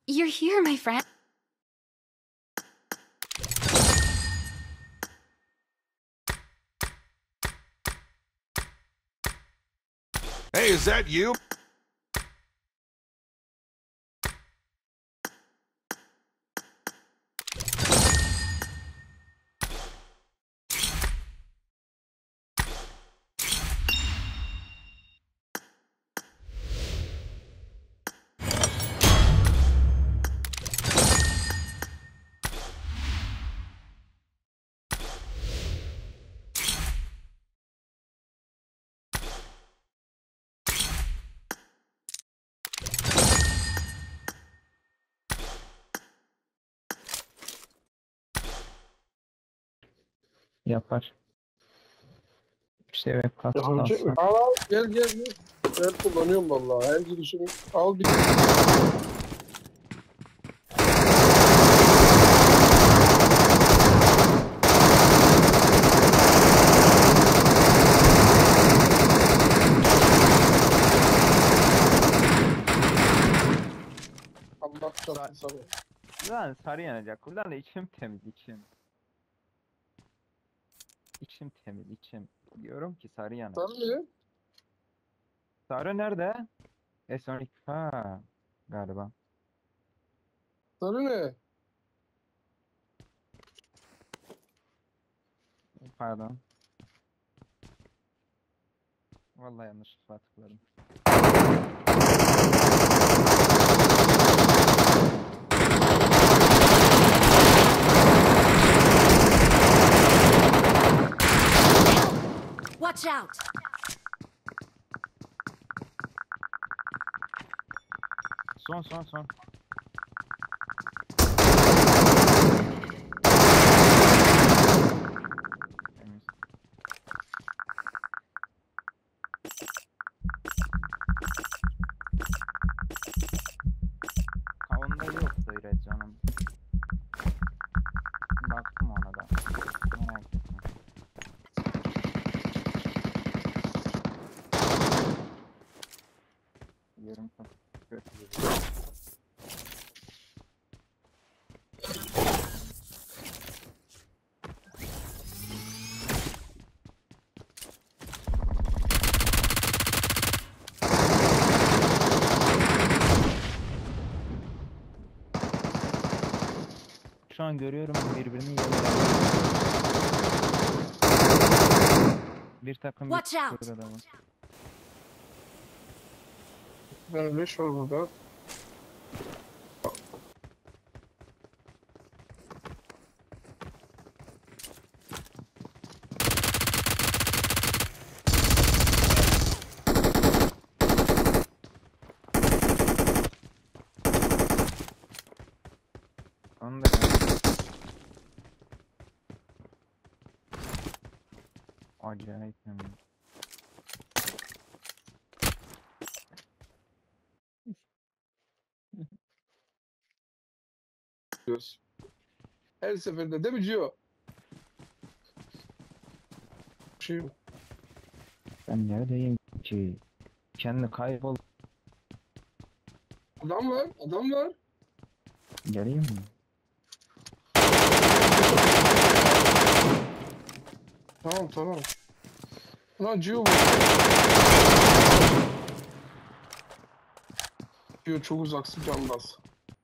You're here, my friend. Hey, is that you? Yapar. İşte evet Yapabilecek mi? kalsın. Al gel gel. Ben kullanıyorum vallahi. Her girişim al bir. Allah çarpsın sana. Lan sarı yanacak. Ulan da içim temiz içim. İçim temiz içim. Diyorum ki sarı yanacak. Sarı ne? Sarı nerede? S12 ha galiba. Sarı ne? Pardon. Vallahi yanlışlıkla tıkladım. Watch out! Son. Temiz. Ha onda yoktu öyle canım. Baktım ona da. Merak etme. Yarım saat kötü geliyor. Şu an görüyorum birbirini yiyorlar. Bir takım Watch bir out. burada var. Ben leş var burada. Onu da acayip hem de. Diyoruz. Her seferinde değil mi Cio? Şey, Ben neredeyim ki? Kendi kaybol. adam var. Geleyim mi? Tamam. Lan Cio bu. Cio çok uzaksın canbaz.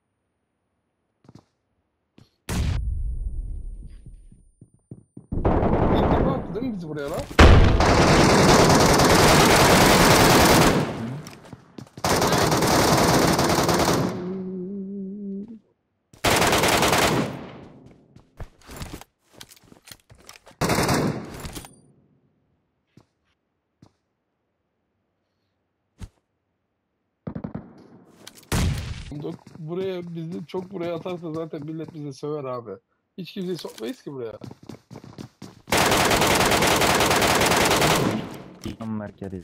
İlk defa attı değil mi bizi buraya lan? Buraya bizi çok buraya atarsa zaten millet bizi söver abi. Hiç kimseyi sokmayız ki buraya. Onlar geliyor.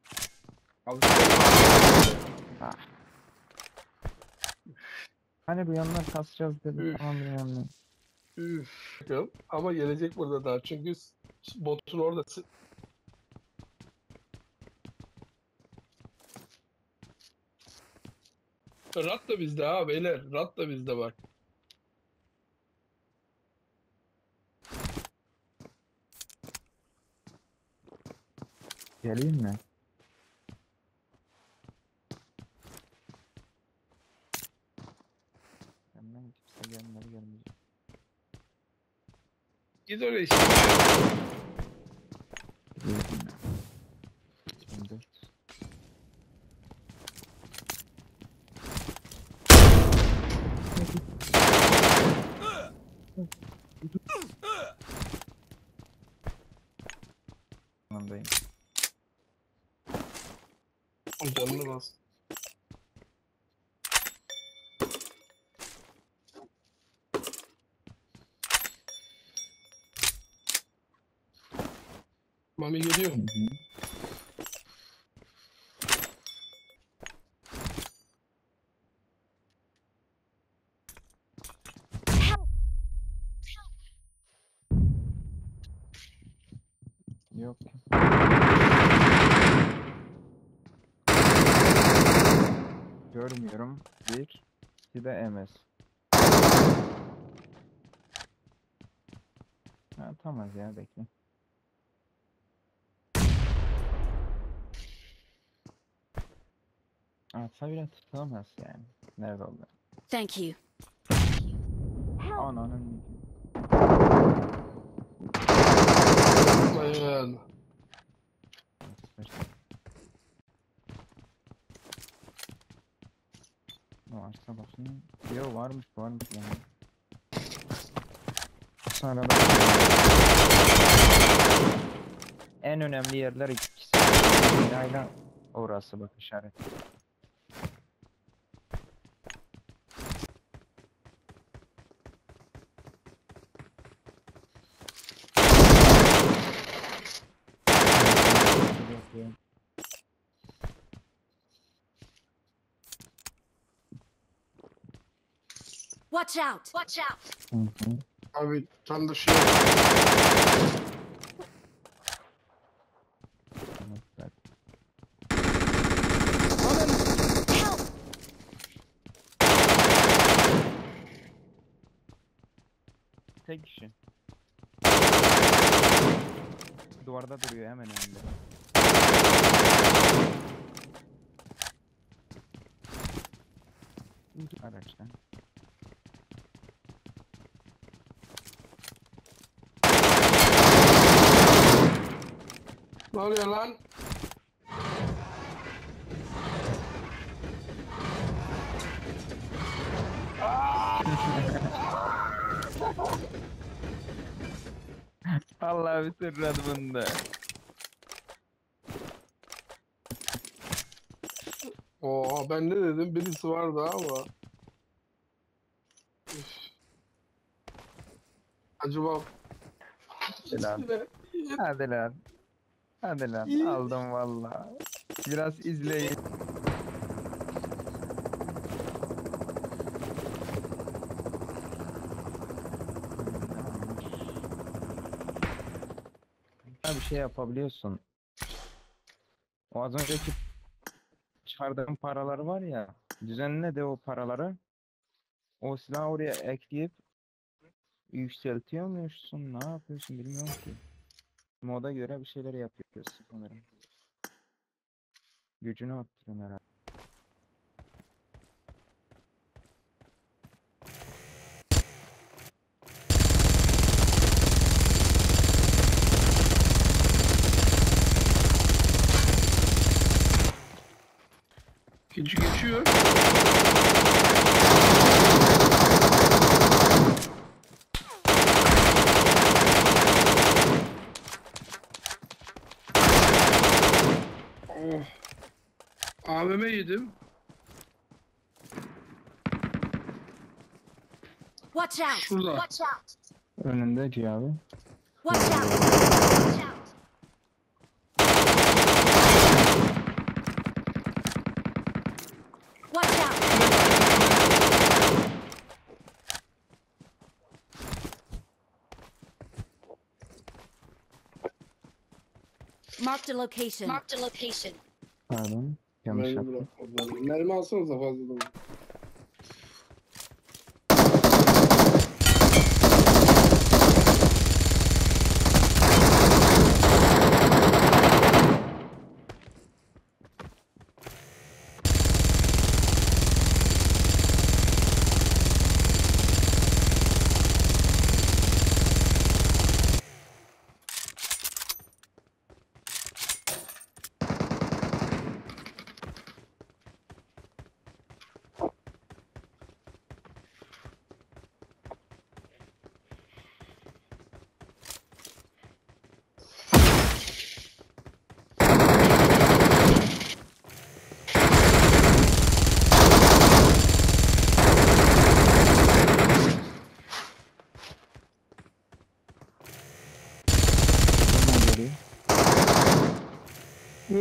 Hani bu yanlar kasacağız dedi. Üf. Tamam bu yanlar. Üf. Ama gelecek burada daha çünkü botun orada. Rat da bizde ha beyler. Rat da bizde bak. Geleyim mi? Benden kimse gelmedi gelmeyecek. Git oraya işte. Geleyim mi? 24. Andayım. Canını bas. Mami geliyor. Hı hı. Yok. Görmüyorum. Bir. İki de MS. Ha, tamam ya bekle. Atsa bile tutamaz yani. Nerede oldu? Thank you. Ananın. Aman. Varsa bakayım. Yo varmış yani. Sonra da en önemli yerler ikisi. Binayla orası bak işaret. Watch out! Watch out! Hı hı. Abi tam da şey. Tamam, bak. Help! Tek kişi. Duvarda duruyor hemen önünde. Araçtan. Ne oluyor lan? Allah bitirdi bunda. Oo ben ne dedim? Birisi vardı ama. Üf. Acaba Hadi lan. Hadi lan. Hadi lan. Aldım valla. Biraz izleyin. Bir şey yapabiliyorsun. O az önceki çıkardığın paraları var ya. Düzenle de o paraları. O silahı oraya ekleyip yükseltiyor musun? Ne yapıyorsun bilmiyorum ki. Moda göre bir şeyler yapıyorsun sanırım. Gücünü arttırın herhalde. geçiyor. Oh. AVM yedim. Watch out! Şurada. Watch out! Önünde ki abi. Watch out! Watch out! Watch out! Marked a location. Marked a location. Pardon. Yanlış Mermi yaptım. bırakmadım. Mermi alsanıza fazladan.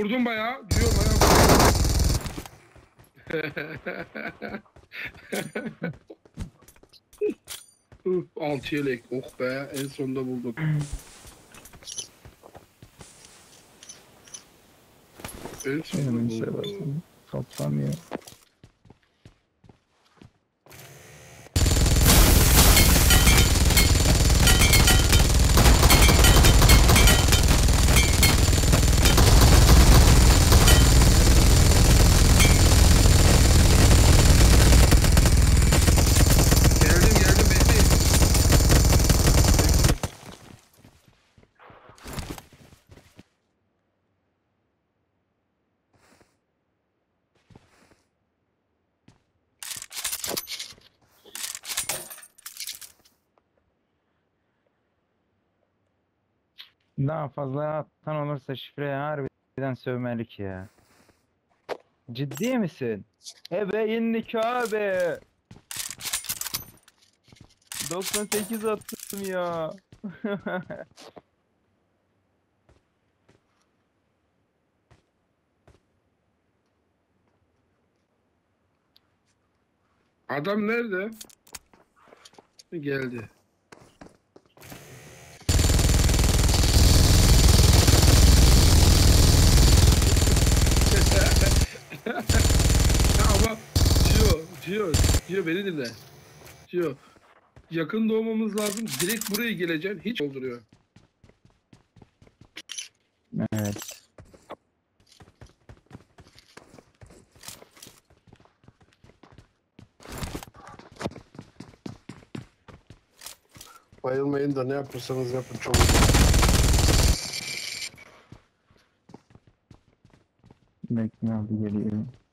Vurdum bayağı. Diyor bayağı vurdum. Uf, 6 yelek. Oh be. En sonunda bulduk. En Benim sonunda bulduk. seversen toplamıyor. Geldim bekleyin. Daha fazla atan olursa şifreye harbiden sövmelik ya. Ciddi misin? Ebeğinlik abi. 98 attım ya. Adam nerede? Geldi. Ama Cio beni dinle. Cio yakın doğmamız lazım. Direkt buraya geleceksin. Hiç olduruyor. Evet. Bayılmayın da ne yapırsanız yapın çok. Bekle abi geliyorum.